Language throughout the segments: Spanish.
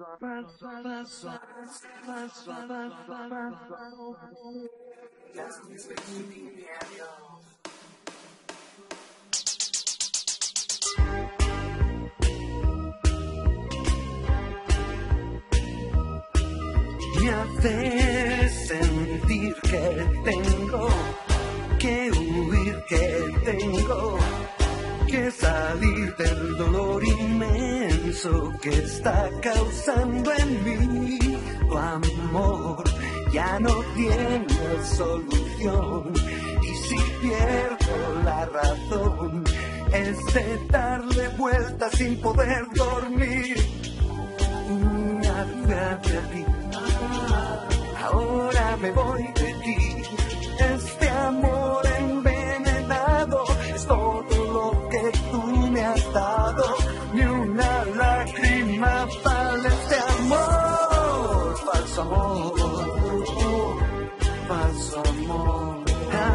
Me hace sentir que tengo que huir, que tengo que salir del dolor inmenso que está causando en mí. Tu amor ya no tiene solución, y si pierdo la razón es de darle vueltas sin poder dormir. Nada de ti, ahora me voy de ti. Este amor envenenado es todo lo que tú me has dado. Ni una lágrima vale este amor. Falso amor, falso amor.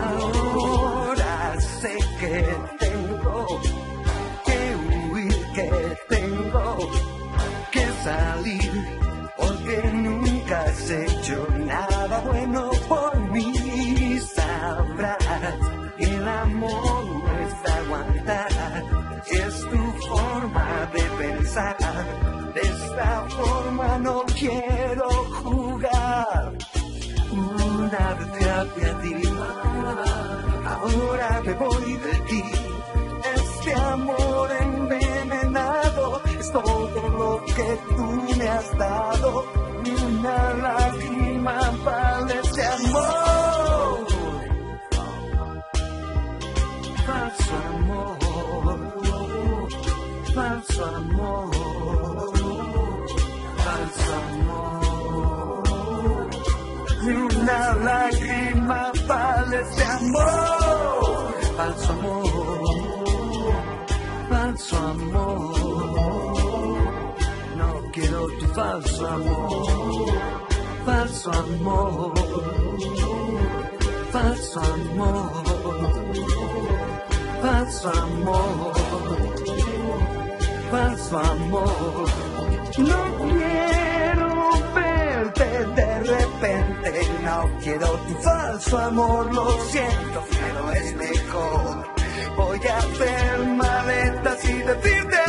Ahora sé que tengo que huir, que tengo que salir, porque nunca has hecho nada bueno por mí. Sabrás que el amor no es de aguantar, es tu forma de pensar. De esta forma no quiero jugar. Una vez te advertí, ahora me voy de ti. Este amor envenenado es todo lo que tú me has dado. Ni una lágrima vale este amor. Falso amor, falso amor, falso amor. Ni una lágrima vale este amor. Falso amor, falso amor. No quiero tu falso amor. Falso amor, falso amor, falso amor, falso amor. No quiero verte de repente, no quiero tu falso amor, lo siento, pero es mejor. Voy a hacer maletas y decirte